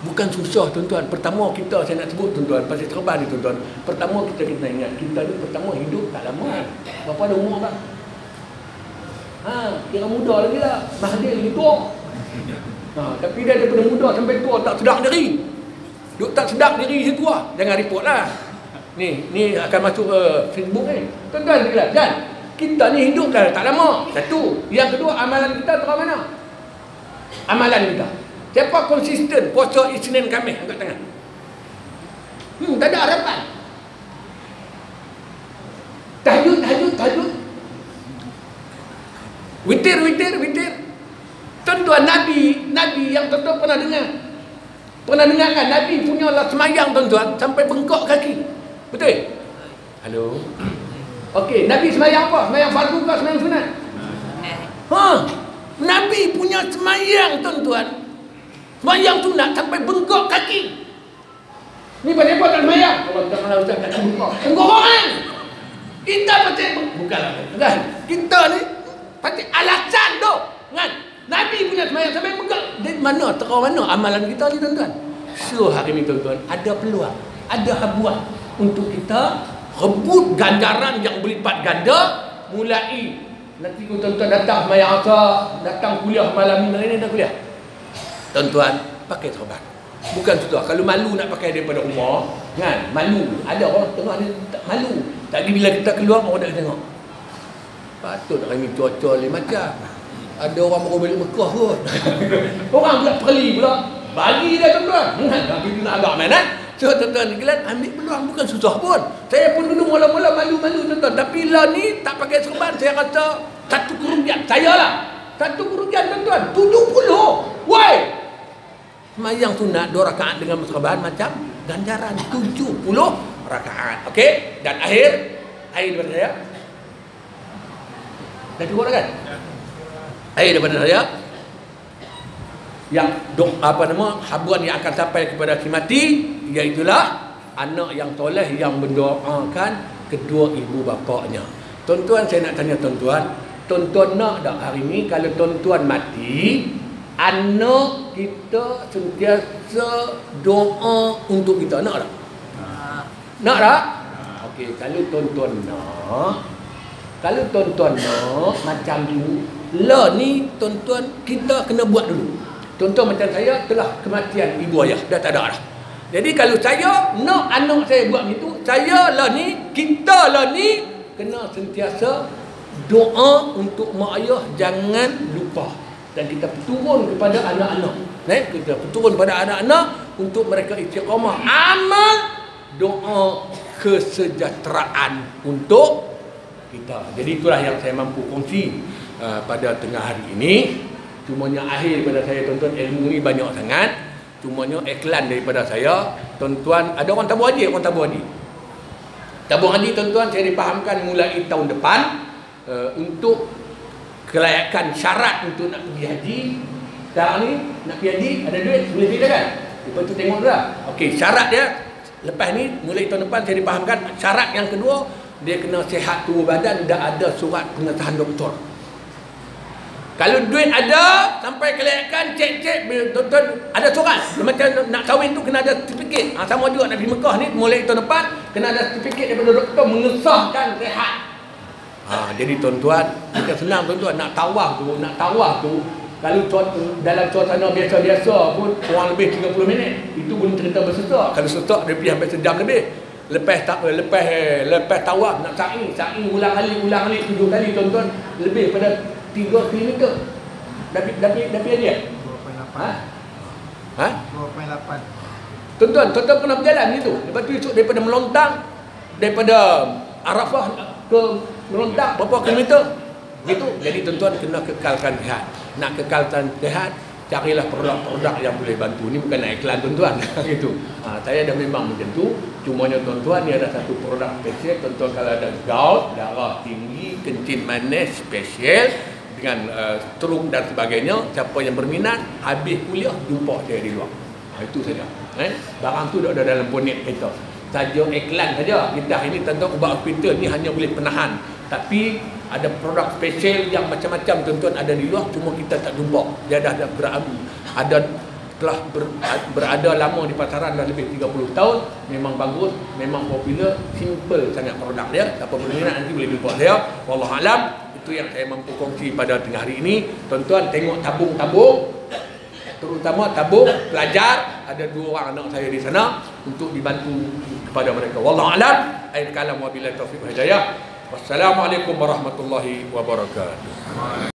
Bukan susah tuan-tuan. Pertama saya nak sebut tuan-tuan pasal serban ni tuan-tuan. Pertama kita kena ingat, kita ni pertama hidup tak lama. Berapa ada umur kan? Kira muda lagi lah. Mahathir lagi tua. Tapi dia daripada muda sampai tua tak sedar diri. Duk tak sedar diri situ lah. Jangan report lah. Ni akan masuk Facebook ni. Tuan-tuan kan? Kita ni hidup dah tak lama. Satu. Yang kedua, amalan kita terang mana? Amalan kita. Siapa konsisten puasa Isnin Khamis angkat tangan? Tak ada harapan. Tahajud. Witir. Tuan-tuan, Nabi yang tuan-tuan pernah dengar kan? Nabi punya lah semayang tuan-tuan sampai bengkok kaki. Betul? Halo. Okey, Nabi semayang apa? Semayang fardu ke semayang sunat? Nabi punya semayang tuan-tuan. Semayang sunat sampai bengkok kaki. Ni pasal apa tak semayang? Kalau tak pernah ustaz kaki bengkok. Tenggorokan. Kita pasal bukanlah kan? Kita ni pasal alasan tu. Kan? Nabi punya semayang sampai bengkok. Dari mana? Terang mana amalan kita ni tuan-tuan? So hari ni tuan-tuan ada peluang, ada habuan untuk kita rebut ganjaran yang berlipat ganda. Mulai nanti tuan-tuan datang semayang asar, datang kuliah malam ni dah kuliah. Tuan-tuan, pakai serban. Bukan susah. Kalau malu nak pakai daripada rumah, kan? Malu. Ada orang tengah dia tak malu. Tadi bila kita keluar, orang dah tengok. Patut kami cuaca lain macam. Ada orang baru balik Mekah kot. Orang pula perli pula. Bagi dia tuan-tuan. Tapi dia nak agak mana? So tuan-tuan, kalian ambil peluang, bukan susah pun. Saya pun dulu mula-mula malu-malu tuan-tuan. Tapi lah ni tak pakai serban, saya rasa satu kerugian. Saya lah. Satu kerugian tuan-tuan. 70. Why? Semayang sunat 2 rakaat dengan serban macam ganjaran 70 rakaat. Okey? Dan akhir daripada saya. Dah cukup dah kan? Akhir daripada saya. Yang habuan yang akan sampai kepada si mati, iaitulah anak yang soleh yang mendoakan kedua ibu bapaknya. Tuan-tuan, saya nak tanya tuan-tuan, tuan-tuan nak tak hari ni kalau tuan-tuan mati, anak kita sentiasa doa untuk kita? Nak tak? Nak tak? Okey, kalau tuan-tuan nak, macam tu, lah ni tuan-tuan kita kena buat dulu. Tuan-tuan macam saya telah kematian ibu ayah, dah tak ada dah. Jadi kalau saya nak anak saya buat itu, saya lah ni, kita lah ni kena sentiasa doa untuk mak ayah, jangan lupa. Dan kita turun kepada anak-anak. Kita turun kepada anak-anak untuk mereka istiqamah. Amal doa kesejahteraan untuk kita. Jadi itulah yang saya mampu kongsi pada tengah hari ini. Cumanya akhir pada saya tuan-tuan, ilmu ni banyak sangat. Cumanya iklan daripada saya. Tuan-tuan, ada orang tabung haji, tabung haji tuan-tuan saya dipahamkan mulai tahun depan untuk kelayakan syarat untuk nak pergi haji. Sekarang ni nak pergi haji, ada duit, boleh tidak kan? Lepas tu tengok dah. Okey, syarat dia lepas ni mulai tahun depan saya dipahamkan syarat yang kedua, dia kena sihat tubuh badan, dah ada surat pengesahan doktor. Kalau duit ada sampai kelayakan cek tuan-tuan ada surat. Macam nak kahwin tu kena ada sertifikat. Sama juga nak pergi Mekah ni mulai tahun depan kena ada sertifikat daripada doktor mengesahkan sihat. Jadi tuan-tuan, bukan senang tuan-tuan nak tawaf tu kalau dalam suasana biasa-biasa pun kurang lebih 30 minit. Itu pun cerita bersesak. Kalau sesak dia pergi sampai sejam lebih. Lepas tawaf nak sa'i ulang kali 7 kali tuan-tuan, lebih pada 3 kilometer. Dah pergi dia? 2.8. 2.8. Tuan-tuan pernah berjalan itu. Lepas tu esok daripada Melontang, daripada Arafah ke Melontang berapa kilometer? Gitu. Jadi tuan-tuan kena kekalkan sihat. Nak kekalkan sihat, carilah produk-produk yang boleh bantu. Ni bukan nak iklan tuan-tuan. Gitu. Saya dah memang macam tu. Cumanya tuan-tuan ni ada satu produk spesial. Tuan-tuan kalau ada gout, darah tinggi, kencing manis spesial dengan stroke dan sebagainya, siapa yang berminat habis kuliah jumpa saya di luar. Itu saja. Barang tu dah ada dalam bonet kita. Saja iklan saja. Kita hari ni tuan-tuan ubat hospital ni hanya boleh penahan. Tapi ada produk spesial yang macam-macam tuan-tuan ada di luar, cuma kita tak jumpa. Dia dah ada telah berada lama di pasaran, dah lebih 30 tahun. Memang bagus, memang popular, simple sangat produk dia. Siapa berminat nanti boleh jumpa saya. Wallahualam. Itu yang saya mampu kongsi pada tengah hari ini. Tuan-tuan tengok tabung-tabung, terutama tabung pelajar. Ada 2 orang anak saya di sana untuk dibantu kepada mereka. Wallahualam. Akhir kalam, wabillahi taufiq wal hidayah. Wassalamualaikum warahmatullahi wabarakatuh.